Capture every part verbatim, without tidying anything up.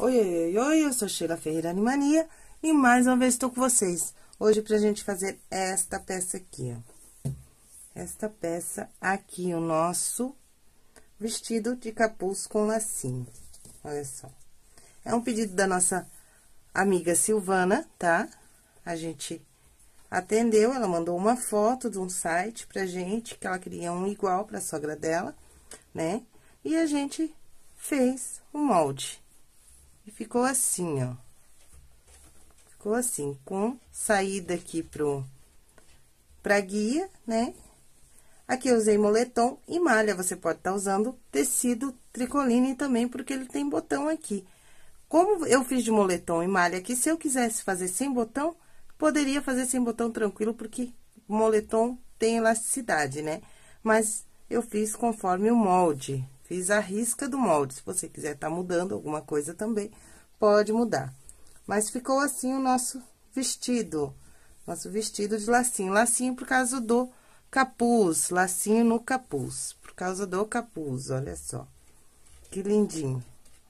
Oi, oi, oi, eu sou Sheila Ferreira Animania e mais uma vez estou com vocês. Hoje pra gente fazer esta peça aqui, ó. Esta peça aqui, o nosso vestido de capuz com lacinho. Olha só. É um pedido da nossa amiga Silvana, tá? A gente atendeu, ela mandou uma foto de um site pra gente, que ela queria um igual pra sogra dela, né? E a gente fez o molde. E ficou assim, ó. Ficou assim, com saída aqui pro, pra guia, né? Aqui eu usei moletom e malha, você pode estar usando tecido tricoline também, porque ele tem botão aqui. Como eu fiz de moletom e malha aqui, se eu quisesse fazer sem botão, poderia fazer sem botão tranquilo, porque o moletom tem elasticidade, né? Mas eu fiz conforme o molde. Fiz a risca do molde. Se você quiser tá mudando alguma coisa também, pode mudar. Mas ficou assim o nosso vestido. Nosso vestido de lacinho. Lacinho por causa do capuz. Lacinho no capuz. Por causa do capuz, olha só. Que lindinho.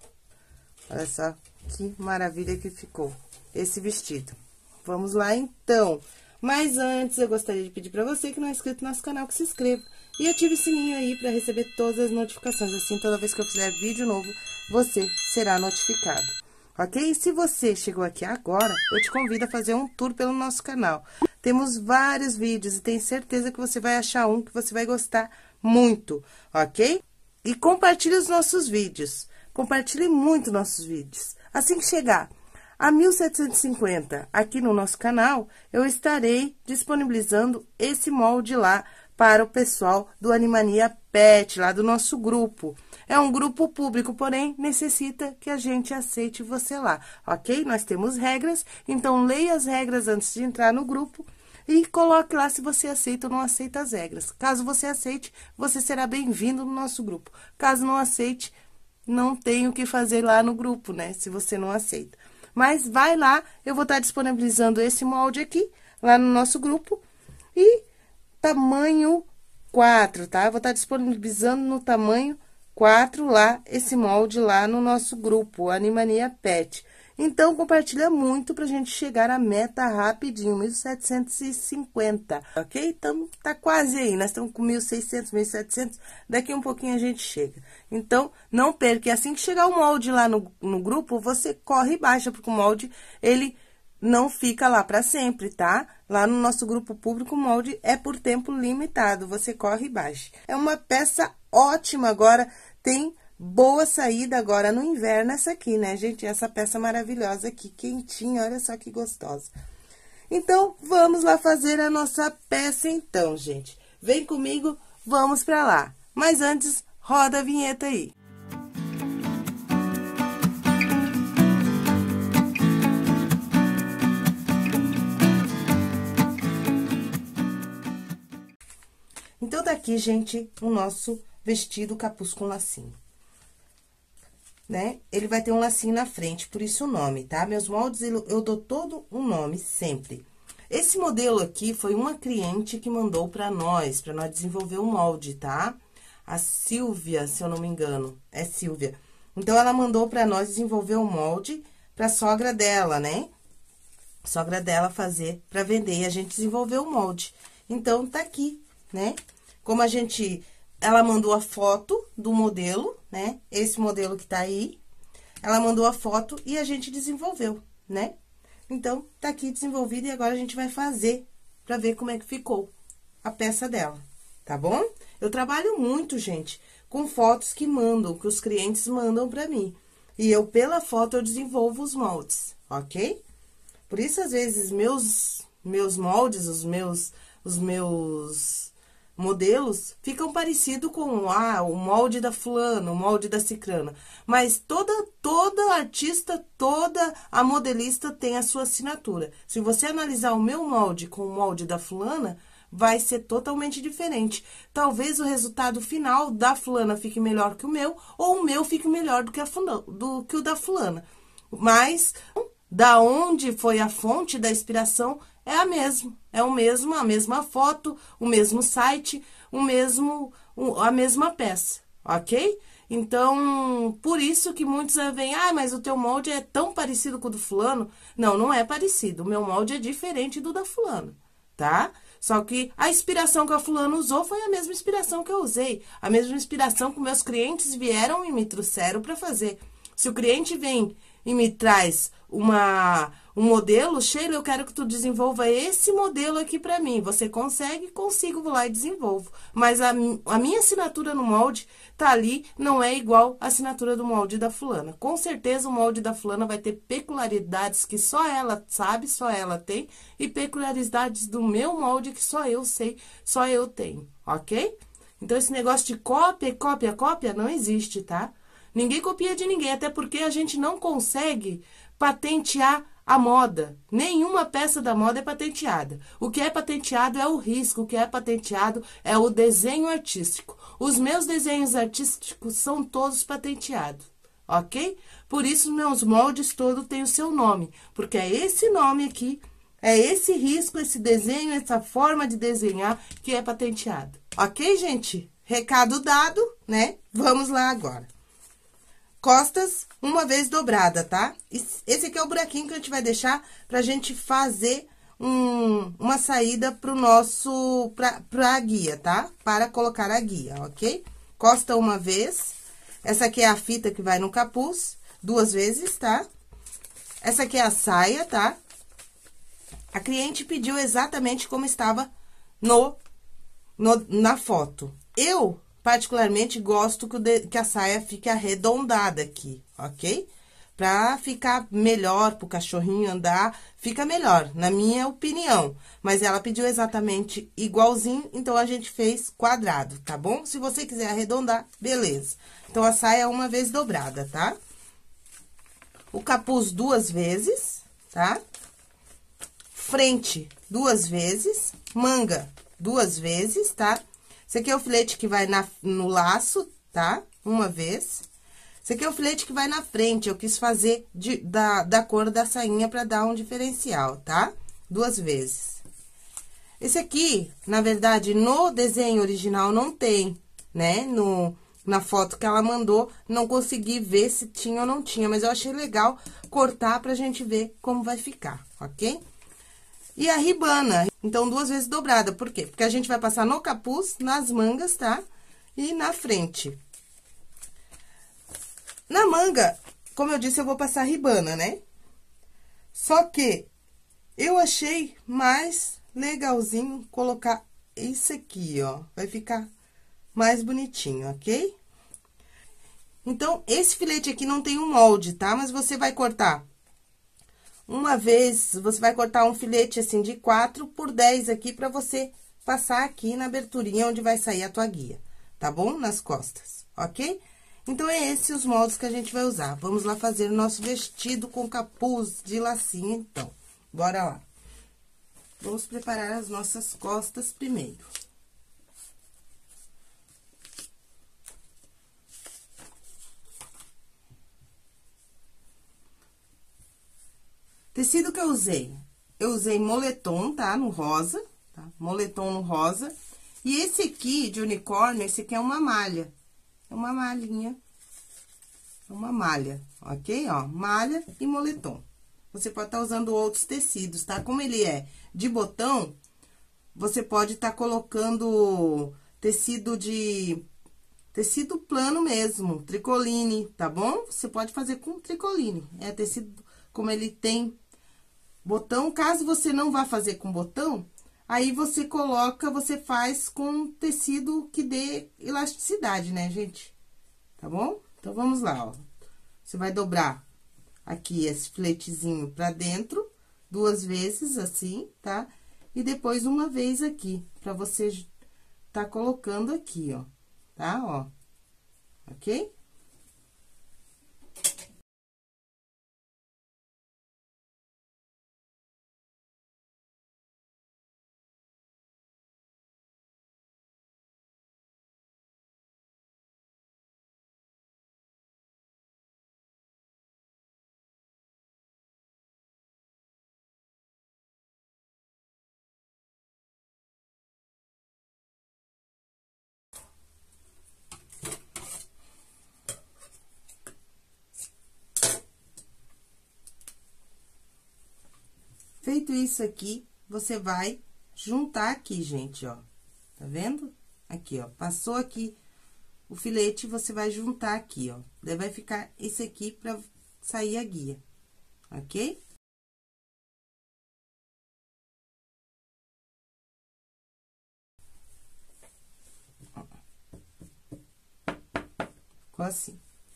Olha só que maravilha que ficou esse vestido. Vamos lá, então. Mas antes, eu gostaria de pedir pra você que não é inscrito no nosso canal, que se inscreva. E ative o sininho aí pra receber todas as notificações. Assim, toda vez que eu fizer vídeo novo, você será notificado. Ok? E se você chegou aqui agora, eu te convido a fazer um tour pelo nosso canal. Temos vários vídeos e tenho certeza que você vai achar um que você vai gostar muito, ok? E compartilhe os nossos vídeos. Compartilhe muito nossos vídeos. Assim que chegar a mil setecentos e cinquenta aqui no nosso canal, eu estarei disponibilizando esse molde lá para o pessoal do Animania Pet, lá do nosso grupo. É um grupo público, porém, necessita que a gente aceite você lá, ok? Nós temos regras, então leia as regras antes de entrar no grupo e coloque lá se você aceita ou não aceita as regras. Caso você aceite, você será bem-vindo no nosso grupo. Caso não aceite, não tem o que fazer lá no grupo, né? Se você não aceita. Mas vai lá, eu vou estar disponibilizando esse molde aqui, lá no nosso grupo. E tamanho quatro, tá? Eu vou estar disponibilizando no tamanho quatro lá, esse molde lá no nosso grupo, Animania Pet. Então, compartilha muito pra gente chegar à meta rapidinho, mil setecentos e cinquenta, ok? Então, tá quase aí, nós estamos com mil e seiscentos, mil e setecentos, daqui um pouquinho a gente chega. Então, não perca, e assim que chegar o molde lá no, no grupo, você corre e baixa, porque o molde, ele não fica lá pra sempre, tá? Lá no nosso grupo público, o molde é por tempo limitado, você corre e baixa. É uma peça ótima agora, tem boa saída agora no inverno essa aqui, né, gente? Essa peça maravilhosa aqui, quentinha, olha só que gostosa. Então, vamos lá fazer a nossa peça então, gente. Vem comigo, vamos pra lá. Mas antes, roda a vinheta aí. Então, tá aqui, gente, o nosso vestido capuz com lacinho. Né? Ele vai ter um lacinho na frente, por isso o nome, tá? Meus moldes, eu dou todo um nome, sempre. Esse modelo aqui foi uma cliente que mandou pra nós, pra nós desenvolver o molde, tá? A Silvia, se eu não me engano, é Silvia. Então, ela mandou pra nós desenvolver o molde pra sogra dela, né? Sogra dela fazer pra vender, e a gente desenvolveu o molde. Então, tá aqui, né? Como a gente... Ela mandou a foto do modelo, né? Esse modelo que tá aí. Ela mandou a foto e a gente desenvolveu, né? Então, tá aqui desenvolvido e agora a gente vai fazer pra ver como é que ficou a peça dela, tá bom? Eu trabalho muito, gente, com fotos que mandam, que os clientes mandam pra mim. E eu, pela foto, eu desenvolvo os moldes, ok? Por isso, às vezes, meus, meus moldes, os meus, os meus... modelos ficam parecidos com ah, o molde da fulana, o molde da cicrana. Mas toda, toda artista, toda a modelista tem a sua assinatura. Se você analisar o meu molde com o molde da fulana, vai ser totalmente diferente. Talvez o resultado final da fulana fique melhor que o meu, ou o meu fique melhor do que, a fulana, do que o da fulana. Mas, da onde foi a fonte da inspiração, é a mesma, é o mesmo, a mesma foto, o mesmo site, o mesmo, a mesma peça, ok? Então, por isso que muitos vêm, ah, mas o teu molde é tão parecido com o do fulano. Não, não é parecido. O meu molde é diferente do da fulana, tá? Só que a inspiração que a fulana usou foi a mesma inspiração que eu usei. A mesma inspiração que meus clientes vieram e me trouxeram para fazer. Se o cliente vem e me traz uma, um modelo, Sheila, eu quero que tu desenvolva esse modelo aqui para mim. Você consegue? Consigo, vou lá e desenvolvo. Mas a, a minha assinatura no molde tá ali, não é igual a assinatura do molde da fulana. Com certeza o molde da fulana vai ter peculiaridades que só ela sabe, só ela tem, e peculiaridades do meu molde que só eu sei, só eu tenho, ok? Então, esse negócio de cópia, cópia, cópia não existe, tá? Ninguém copia de ninguém, até porque a gente não consegue patentear a moda. Nenhuma peça da moda é patenteada. O que é patenteado é o risco, o que é patenteado é o desenho artístico. Os meus desenhos artísticos são todos patenteados, ok? Por isso, meus moldes todos têm o seu nome, porque é esse nome aqui, é esse risco, esse desenho, essa forma de desenhar que é patenteado. Ok, gente? Recado dado, né? Vamos lá agora. Costas, uma vez dobrada, tá? Esse aqui é o buraquinho que a gente vai deixar pra gente fazer um, uma saída pro nosso, pra, pra guia, tá? Para colocar a guia, ok? Costa uma vez. Essa aqui é a fita que vai no capuz, duas vezes, tá? Essa aqui é a saia, tá? A cliente pediu exatamente como estava no, no na foto. Eu... particularmente, gosto que, o de, que a saia fique arredondada aqui, ok? Pra ficar melhor, pro cachorrinho andar, fica melhor, na minha opinião. Mas ela pediu exatamente igualzinho, então a gente fez quadrado, tá bom? Se você quiser arredondar, beleza. Então, a saia é uma vez dobrada, tá? O capuz duas vezes, tá? Frente duas vezes, manga duas vezes, tá? Esse aqui é o filete que vai na, no laço, tá? Uma vez. Esse aqui é o filete que vai na frente. Eu quis fazer de, da, da cor da sainha pra dar um diferencial, tá? Duas vezes. Esse aqui, na verdade, no desenho original não tem, né? No, na foto que ela mandou, não consegui ver se tinha ou não tinha. Mas eu achei legal cortar pra gente ver como vai ficar, ok? E a ribana, então, duas vezes dobrada. Por quê? Porque a gente vai passar no capuz, nas mangas, tá? E na frente. Na manga, como eu disse, eu vou passar ribana, né? Só que eu achei mais legalzinho colocar isso aqui, ó. Vai ficar mais bonitinho, ok? Então, esse filete aqui não tem um molde, tá? Mas você vai cortar... Uma vez, você vai cortar um filete, assim, de quatro por dez aqui, pra você passar aqui na aberturinha onde vai sair a tua guia, tá bom? Nas costas, ok? Então, é esses os moldes que a gente vai usar. Vamos lá fazer o nosso vestido com capuz de lacinho, então. Bora lá. Vamos preparar as nossas costas primeiro. Tecido que eu usei, eu usei moletom, tá? No rosa, tá? Moletom no rosa. E esse aqui, de unicórnio, esse aqui é uma malha. É uma malhinha. É uma malha, ok? Ó, malha e moletom. Você pode estar usando outros tecidos, tá? Como ele é de botão, você pode estar colocando tecido de... Tecido plano mesmo, tricoline, tá bom? Você pode fazer com tricoline. É tecido, como ele tem... botão, caso você não vá fazer com botão, aí você coloca, você faz com tecido que dê elasticidade, né, gente? Tá bom? Então, vamos lá, ó. Você vai dobrar aqui esse filetezinho pra dentro, duas vezes, assim, tá? E depois uma vez aqui, pra você tá colocando aqui, ó, tá? Ó, ok? Feito isso aqui, você vai juntar aqui, gente, ó. Tá vendo? Aqui, ó. Passou aqui o filete, você vai juntar aqui, ó. Daí, vai ficar esse aqui pra sair a guia, ok? Ficou assim.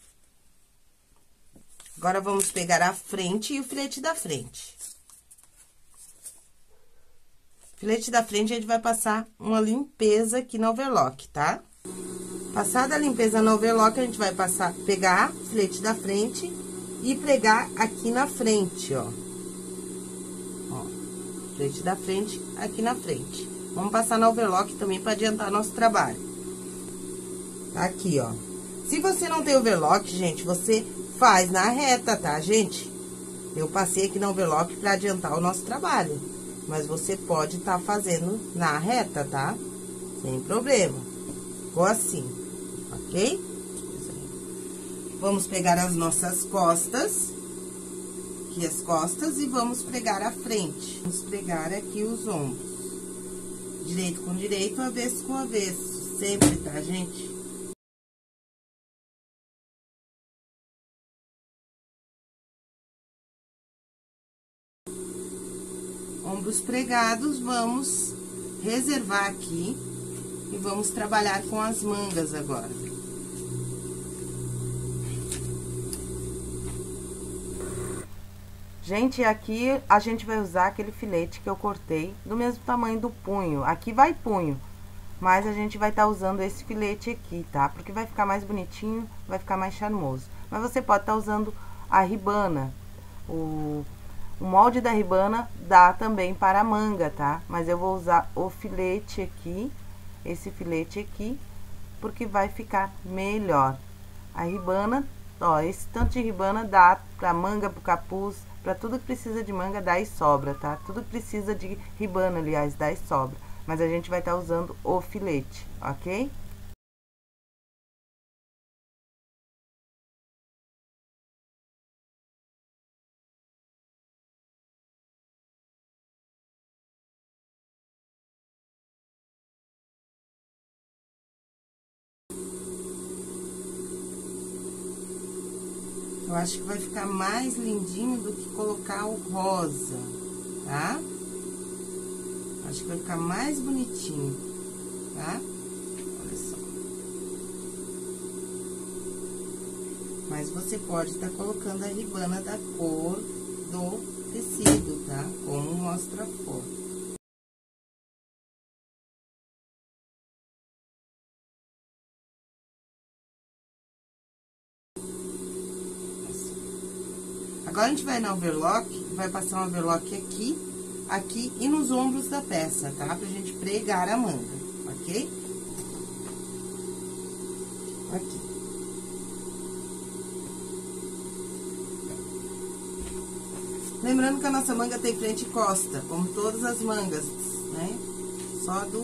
Agora, vamos pegar a frente e o filete da frente. Filete da frente, a gente vai passar uma limpeza aqui no overlock, tá? Passada a limpeza no overlock, a gente vai passar, pegar o filete da frente e pregar aqui na frente, ó. Ó, filete da frente, aqui na frente. Vamos passar no overlock também para adiantar nosso trabalho. Tá aqui, ó. Se você não tem overlock, gente, você faz na reta, tá, gente? Eu passei aqui no overlock para adiantar o nosso trabalho. Mas você pode estar tá fazendo na reta, tá? Sem problema. Ficou assim, ok? Vamos pegar as nossas costas, aqui as costas, e vamos pregar a frente. Vamos pregar aqui os ombros. Direito com direito, avesso com avesso. Sempre, tá, gente? Ombros pregados, vamos reservar aqui e vamos trabalhar com as mangas agora. Gente, aqui a gente vai usar aquele filete que eu cortei do mesmo tamanho do punho. Aqui vai punho, mas a gente vai estar tá usando esse filete aqui, tá? Porque vai ficar mais bonitinho, vai ficar mais charmoso. Mas você pode estar tá usando a ribana, o... O molde da ribana dá também para a manga, tá? Mas eu vou usar o filete aqui, esse filete aqui, porque vai ficar melhor. A ribana, ó, esse tanto de ribana dá pra manga, pro capuz, pra tudo que precisa de manga dá e sobra, tá? Tudo que precisa de ribana, aliás, dá e sobra. Mas a gente vai estar usando o filete, ok? Eu acho que vai ficar mais lindinho do que colocar o rosa, tá? Acho que vai ficar mais bonitinho, tá? Olha só. Mas você pode estar colocando a ribana da cor do tecido, tá? Como mostra a foto. Agora, a gente vai no overlock, vai passar um overlock aqui, aqui e nos ombros da peça, tá? Pra gente pregar a manga, ok? Aqui. Lembrando que a nossa manga tem frente e costa, como todas as mangas, né? Só do...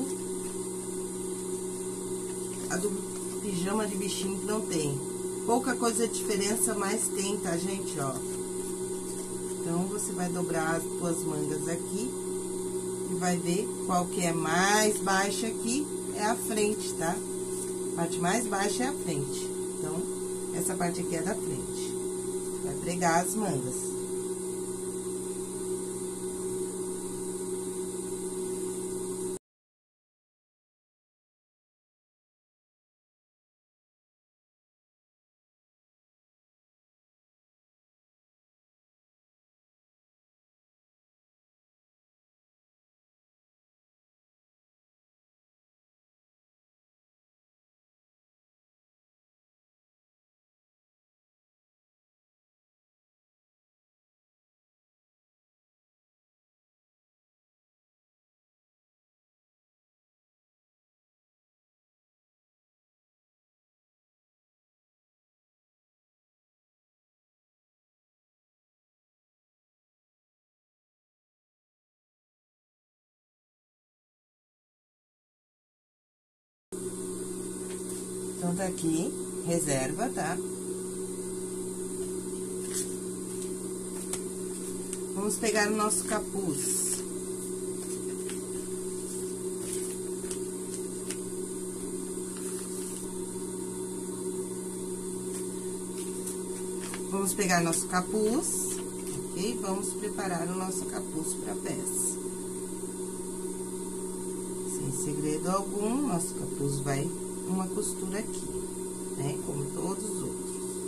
A do pijama de bichinho que não tem. Pouca coisa de diferença, mas tem, tá, gente? Ó. Então, você vai dobrar as tuas mangas aqui e vai ver qual que é mais baixa aqui, é a frente, tá? A parte mais baixa é a frente. Então, essa parte aqui é da frente. Vai pregar as mangas. Então, tá aqui, reserva, tá? Vamos pegar o nosso capuz. Vamos pegar nosso capuz, ok? Vamos preparar o nosso capuz para a peça. Sem segredo algum, nosso capuz vai uma costura aqui, né? Como todos os outros.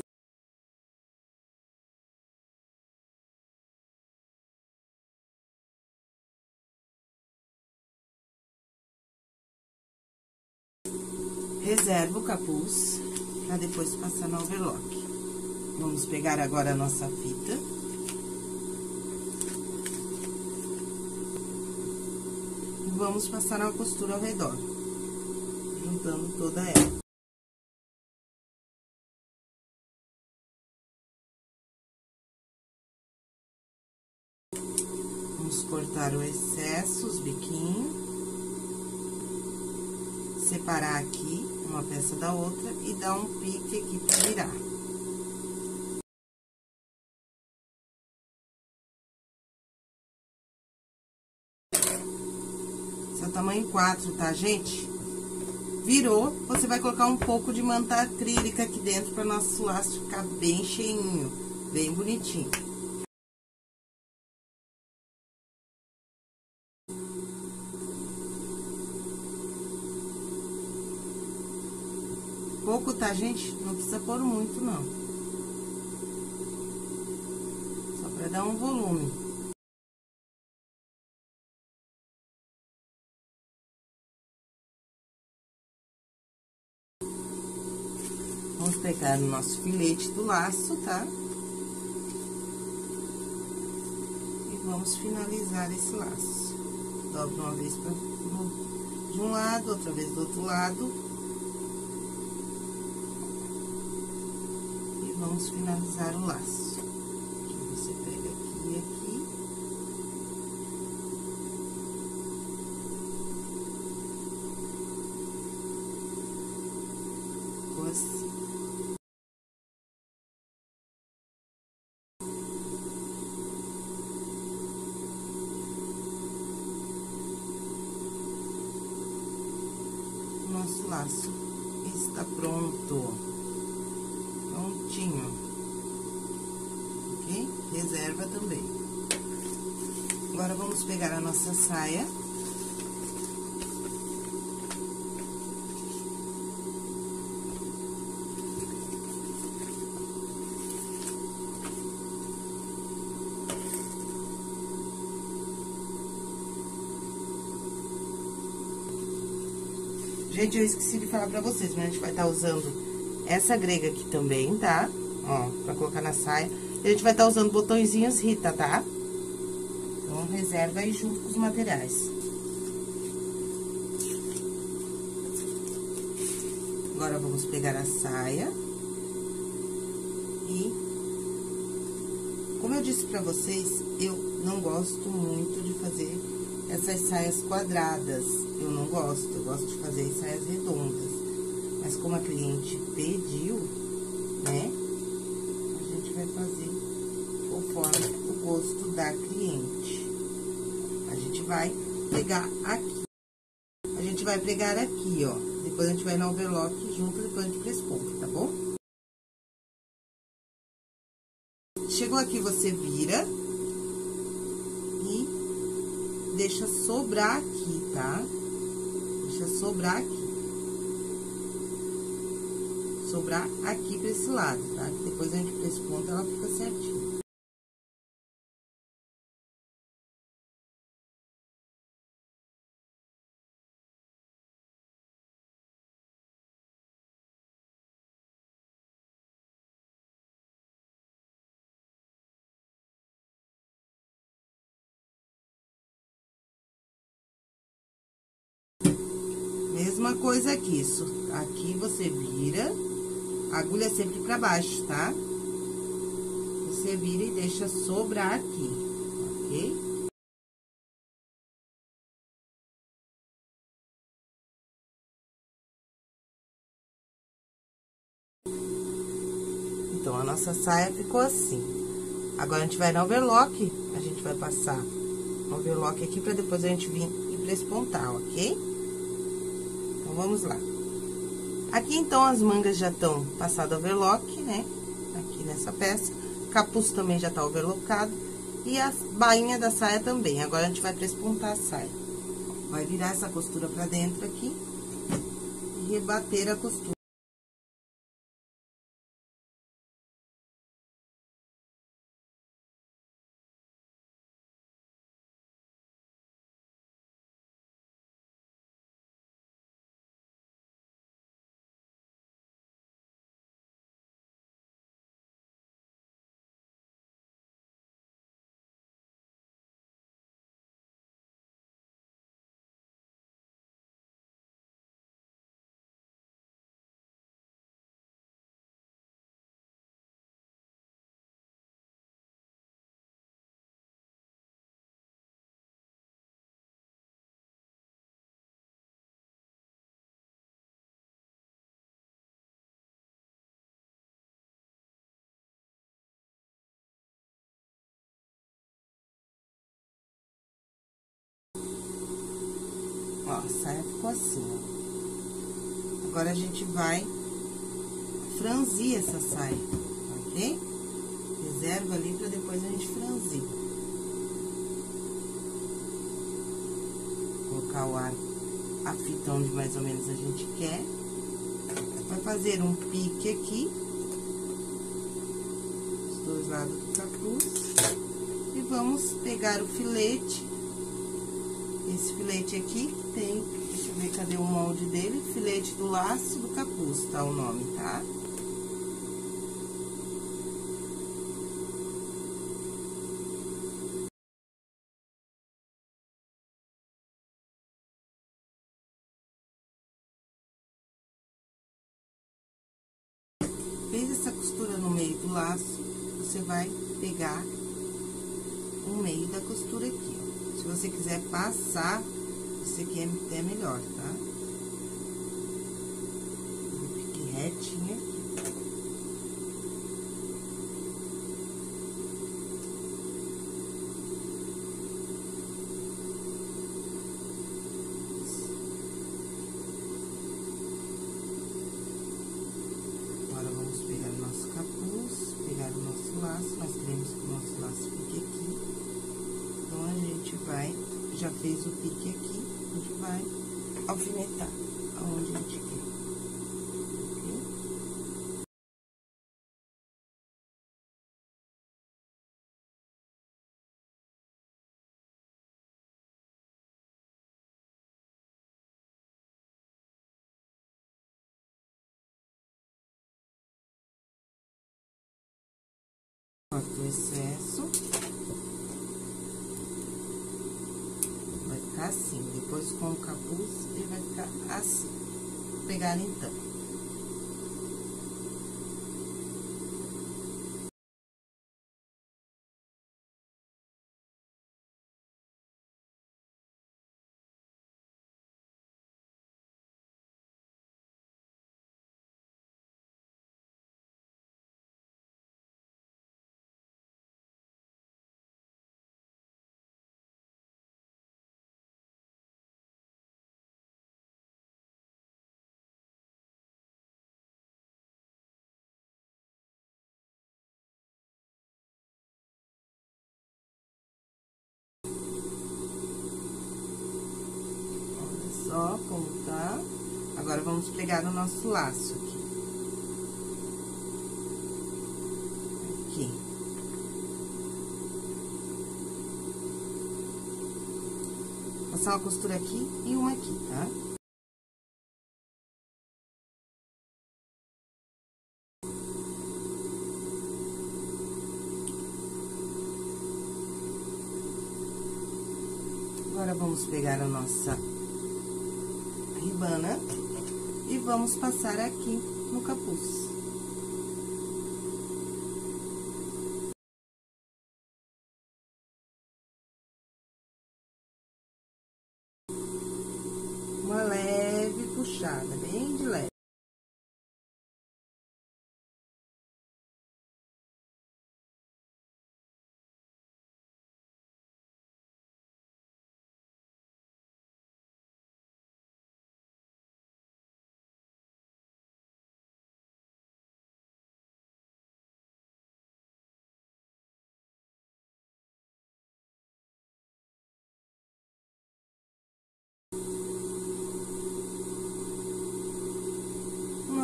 Reserva o capuz para depois passar no overlock. Vamos pegar agora a nossa fita. E vamos passar uma costura ao redor, juntando toda ela. Vamos cortar o excesso, os biquinhos. Separar aqui uma peça da outra e dar um pique aqui pra virar. Esse é o tamanho quatro, tá, gente? Virou, você vai colocar um pouco de manta acrílica aqui dentro para nosso laço ficar bem cheinho, bem bonitinho. Pouco, tá, gente? Não precisa pôr muito, não. Só pra dar um volume. Vamos pegar o nosso filete do laço, tá? E vamos finalizar esse laço. Dobra uma vez pra, de um lado, outra vez do outro lado. Vamos finalizar o laço. Você pega aqui e aqui. Assim. O nosso laço está pronto. Prontinho, ok? Reserva também. Agora, vamos pegar a nossa saia. Gente, eu esqueci de falar pra vocês, mas a gente vai estar usando essa grega aqui também, tá? Ó, pra colocar na saia. E a gente vai estar usando botõezinhos Rita, tá? Então, reserva aí junto com os materiais. Agora, vamos pegar a saia. E, como eu disse pra vocês, eu não gosto muito de fazer essas saias quadradas. Eu não gosto, eu gosto de fazer as saias redondas. Mas como a cliente pediu, né, a gente vai fazer conforme o gosto da cliente. A gente vai pegar aqui. A gente vai pregar aqui, ó. Depois a gente vai no overlock junto, depois a gente press ponto, tá bom? Chegou aqui, você vira e deixa sobrar aqui, tá? Deixa sobrar aqui. Sobrar aqui pra esse lado, tá? Depois a gente press ponto, ela fica certinho. Mesma coisa aqui, isso. Aqui você vira, a agulha sempre pra baixo, tá? Você vira e deixa sobrar aqui, ok? Então, a nossa saia ficou assim. Agora, a gente vai no overlock, a gente vai passar o overlock aqui pra depois a gente vir e prespontar, ok? Então, vamos lá. Aqui, então, as mangas já estão passado overlock, né? Aqui nessa peça. O capuz também já tá overlockado. E a bainha da saia também. Agora, a gente vai prespontar a saia. Vai virar essa costura pra dentro aqui. E rebater a costura. Ó, a saia ficou assim, ó. Agora, a gente vai franzir essa saia, ok? Reserva ali pra depois a gente franzir. Colocar o arco, a fita onde mais ou menos a gente quer. Vai fazer um pique aqui. Os dois lados do capuz. E vamos pegar o filete. Esse filete aqui que tem, deixa eu ver cadê o molde dele, filete do laço do capuz, tá o nome, tá? Fez essa costura no meio do laço, você vai pegar o meio da costura aqui, ó. Se você quiser passar, isso aqui é até melhor, tá? Fique retinho aqui. Agora, vamos pegar o nosso capuz, pegar o nosso laço, nós queremos que o nosso laço fique aqui. Então, a gente vai, já fez o pique aqui, a gente vai alfinetar aonde a gente quer, ok? Corta o excesso. Vai ficar assim, depois com o capuz, ele vai ficar assim. Vou pegar então. Ó, como tá. Agora, vamos pegar o nosso laço aqui. Aqui. Passar uma costura aqui e uma aqui, tá? Agora, vamos pegar a nossa ribana e vamos passar aqui no capuz. Uma leve puxada, bem de leve.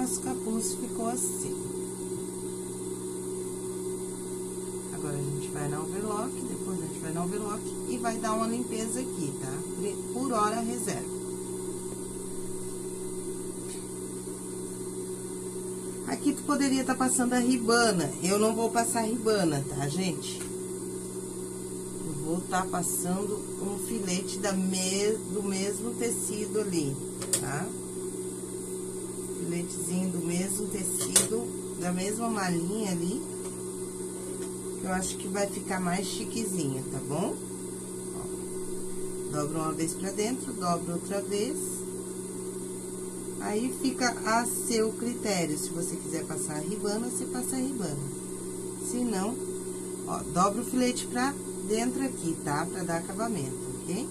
nosso capuz ficou assim. Agora, a gente vai na overlock, depois a gente vai na overlock e vai dar uma limpeza aqui, tá? Por hora, reserva. Aqui tu poderia estar passando a ribana, eu não vou passar a ribana, tá, gente? Eu vou estar passando um filete da me... do mesmo tecido ali, tá? Filetezinho do mesmo tecido, da mesma malhinha ali. Eu acho que vai ficar mais chiquezinha, tá bom? Ó, dobra uma vez pra dentro, dobra outra vez. Aí, fica a seu critério. Se você quiser passar a ribana, você passa a ribana. Se não, ó, dobra o filete pra dentro aqui, tá? Pra dar acabamento, ok?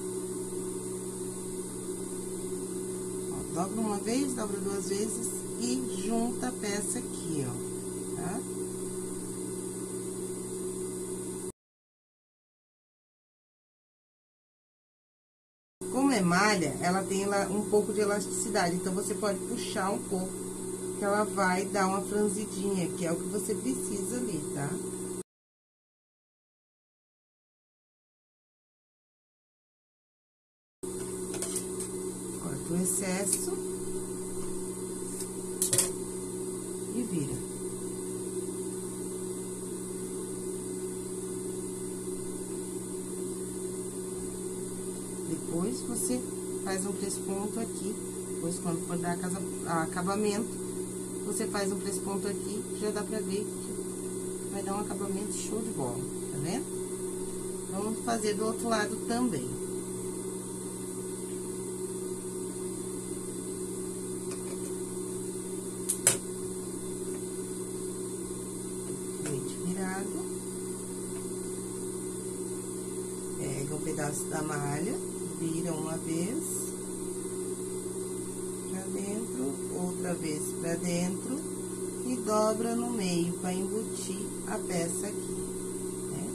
Ó, dobra uma vez, dobra duas vezes e junta a peça aqui, ó, tá? Como é malha, ela tem um pouco de elasticidade, então você pode puxar um pouco, que ela vai dar uma franzidinha, que é o que você precisa ali, tá? Corta o excesso e vira. Depois, você faz um pesponto aqui. Depois, quando for dar casa, acabamento, você faz um pesponto aqui, já dá pra ver que vai dar um acabamento show de bola, tá vendo? Vamos fazer do outro lado também. Leite virado. Pega um pedaço da malha. Vira uma vez pra dentro, outra vez pra dentro e dobra no meio para embutir a peça aqui, né?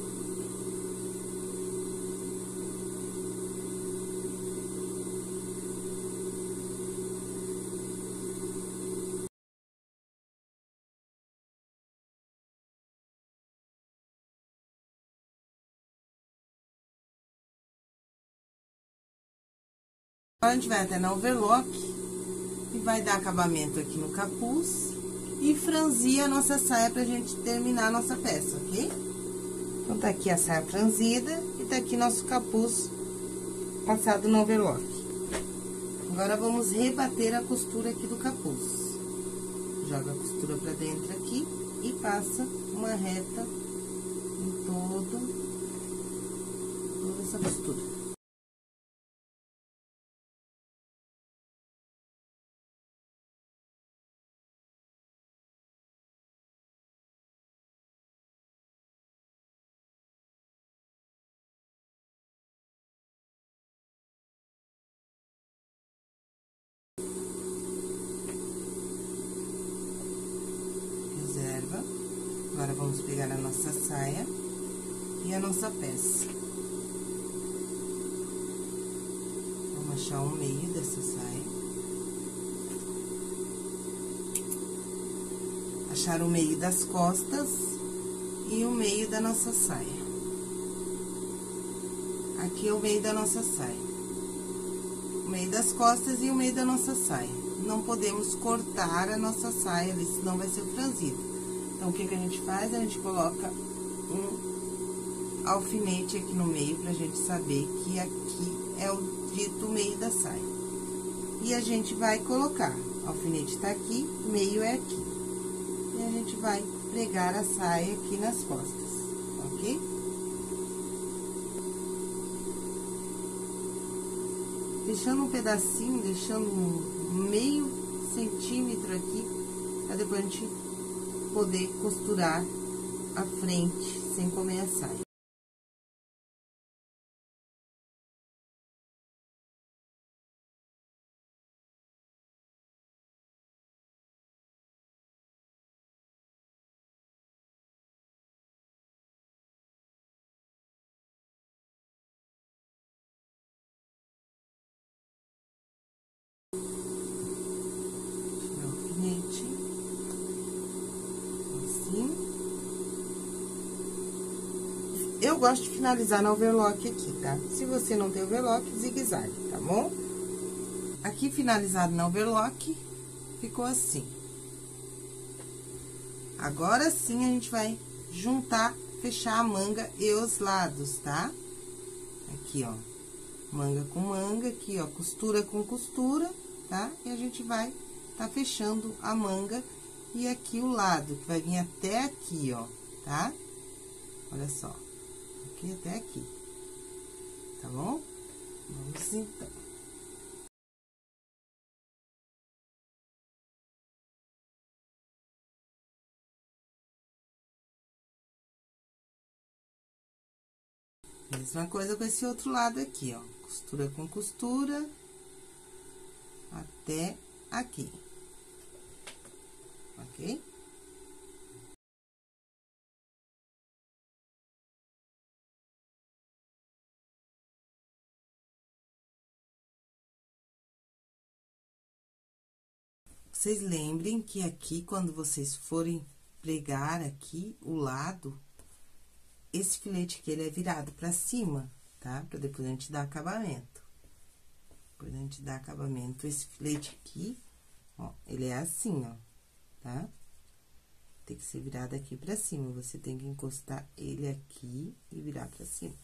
Agora, a gente vai até na overlock e vai dar acabamento aqui no capuz e franzir a nossa saia pra gente terminar a nossa peça, ok? Então, tá aqui a saia franzida e tá aqui nosso capuz passado no overlock. Agora, vamos rebater a costura aqui do capuz. Joga a costura pra dentro aqui e passa uma reta em todo, toda essa costura. Agora, vamos pegar a nossa saia e a nossa peça. Vamos achar o meio dessa saia. Achar o meio das costas e o meio da nossa saia. Aqui é o meio da nossa saia. O meio das costas e o meio da nossa saia. Não podemos cortar a nossa saia ali, senão vai ser franzido. Então, o que que a gente faz? A gente coloca um alfinete aqui no meio, pra gente saber que aqui é o dito meio da saia. E a gente vai colocar, o alfinete tá aqui, meio é aqui. E a gente vai pregar a saia aqui nas costas, ok? Deixando um pedacinho, deixando um meio centímetro aqui, pra depois a gente poder costurar a frente sem comer a saia. Alfinete. Eu gosto de finalizar na overlock aqui, tá? Se você não tem overlock, zigue-zague, tá bom? Aqui, finalizado na overlock, ficou assim. Agora sim, a gente vai juntar, fechar a manga e os lados, tá? Aqui, ó, manga com manga, aqui, ó, costura com costura, tá? E a gente vai tá fechando a manga e aqui o lado, que vai vir até aqui, ó, tá? Olha só, aqui até aqui, tá bom? Vamos então. Mesma coisa com esse outro lado aqui, ó, costura com costura até aqui, ok? Vocês lembrem que aqui, quando vocês forem pregar aqui o lado, esse filete aqui, ele é virado pra cima, tá? Pra depois a gente dar acabamento. Depois a gente dar acabamento, esse filete aqui, ó, ele é assim, ó, tá? Tem que ser virado aqui pra cima, você tem que encostar ele aqui e virar pra cima.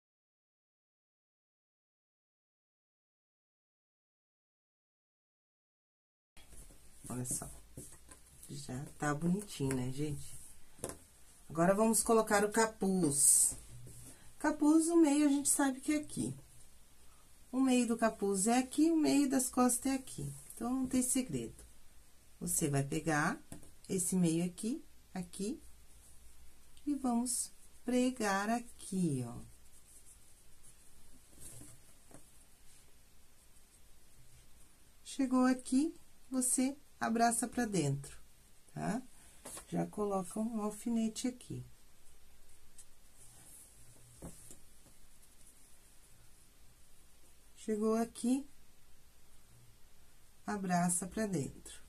Olha só, já tá bonitinho, né, gente? Agora, vamos colocar o capuz. Capuz, o meio, a gente sabe que é aqui. O meio do capuz é aqui, o meio das costas é aqui. Então, não tem segredo. Você vai pegar esse meio aqui, aqui, e vamos pregar aqui, ó. Chegou aqui, você abraça pra dentro, tá? Já coloca um alfinete aqui. Chegou aqui, abraça pra dentro.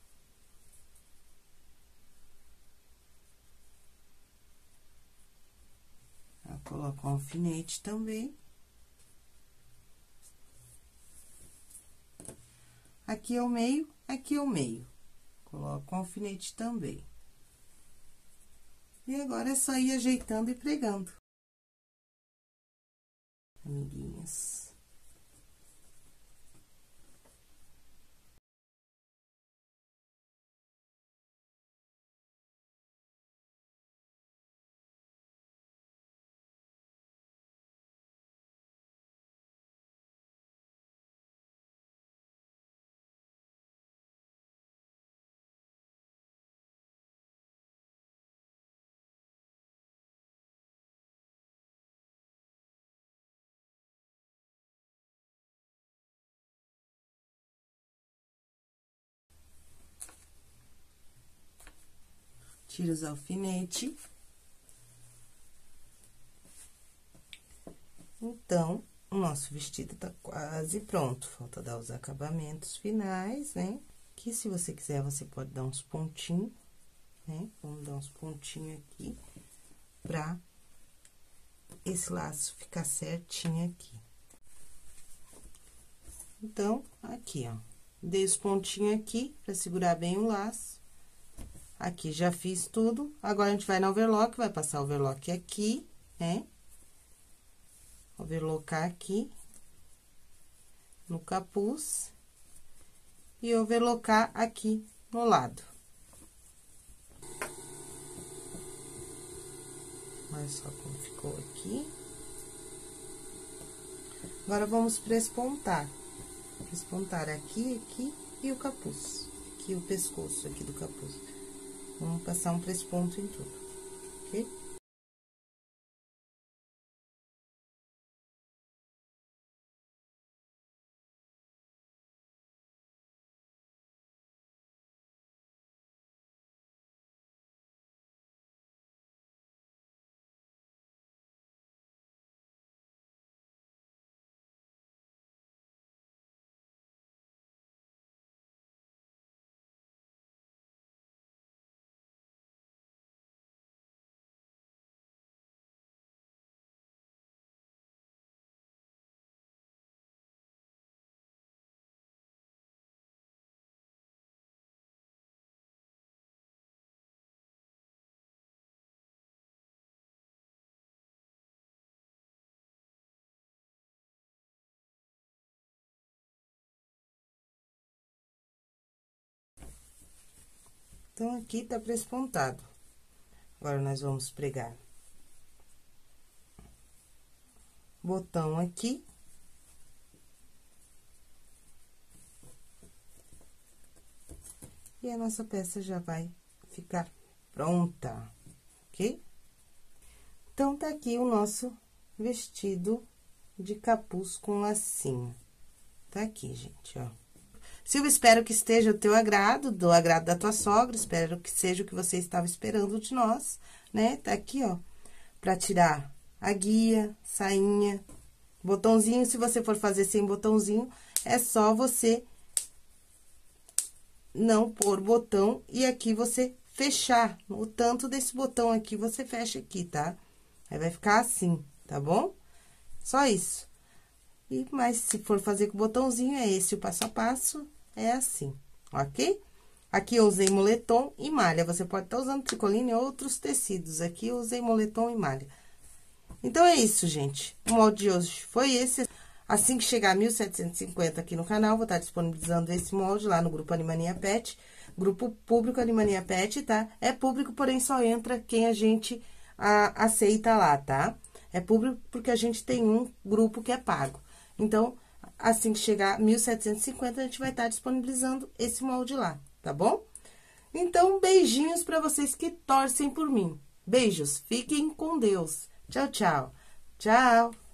Já coloca um alfinete também. Aqui é o meio, aqui é o meio. Coloca um alfinete também. E agora é só ir ajeitando e pregando. Amiguinhas. Tira os alfinetes. Então, o nosso vestido tá quase pronto. Falta dar os acabamentos finais, né? Que se você quiser, você pode dar uns pontinhos, né? Vamos dar uns pontinhos aqui, pra esse laço ficar certinho aqui. Então, aqui, ó. Dei os pontinhos aqui, pra segurar bem o laço. Aqui, já fiz tudo. Agora, a gente vai na overlock, vai passar o overlock aqui, né? Overlocar aqui, no capuz, e overlocar aqui no lado. Olha só como ficou aqui. Agora, vamos prespontar. Prespontar aqui, aqui e o capuz. Aqui o pescoço aqui do capuz. Vamos passar um presponto em tudo, ok? Então, aqui tá prespontado. Agora, nós vamos pregar botão aqui. E a nossa peça já vai ficar pronta, ok? Então, tá aqui o nosso vestido de capuz com lacinho. Tá aqui, gente, ó. Silvia, espero que esteja do teu agrado, do agrado da tua sogra, espero que seja o que você estava esperando de nós, né? Tá aqui, ó, pra tirar a guia, sainha, botãozinho. Se você for fazer sem botãozinho, é só você não pôr botão e aqui você fechar. O tanto desse botão aqui, você fecha aqui, tá? Aí, vai ficar assim, tá bom? Só isso. E, mas, se for fazer com botãozinho, é esse o passo a passo, é assim, ok? Aqui eu usei moletom e malha, você pode estar usando tricoline ou outros tecidos. Aqui eu usei moletom e malha. Então, é isso, gente. O molde de hoje foi esse. Assim que chegar a mil setecentos e cinquenta aqui no canal, vou estar disponibilizando esse molde lá no grupo Animania Pet. Grupo público Animania Pet, tá? É público, porém só entra quem a gente a, aceita lá, tá? É público porque a gente tem um grupo que é pago. Então, assim que chegar a mil setecentos e cinquenta, a gente vai estar disponibilizando esse molde lá, tá bom? Então, beijinhos pra vocês que torcem por mim. Beijos, fiquem com Deus. Tchau, tchau. Tchau.